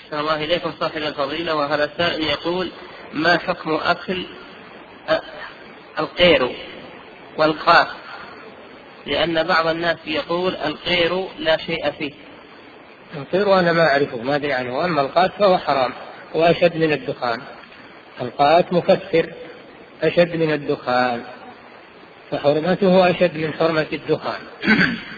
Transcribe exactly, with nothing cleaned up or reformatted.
أحسن الله إليكم صاحب الفضيلة. وهذا سائل يقول: ما حكم أكل القير والقاف؟ لأن بعض الناس يقول القير لا شيء فيه. القير أنا ما أعرفه، ما أدري عنه. أما القاف فهو حرام وأشد من الدخان. القاف مكفر أشد من الدخان، فحرمته أشد من حرمة الدخان.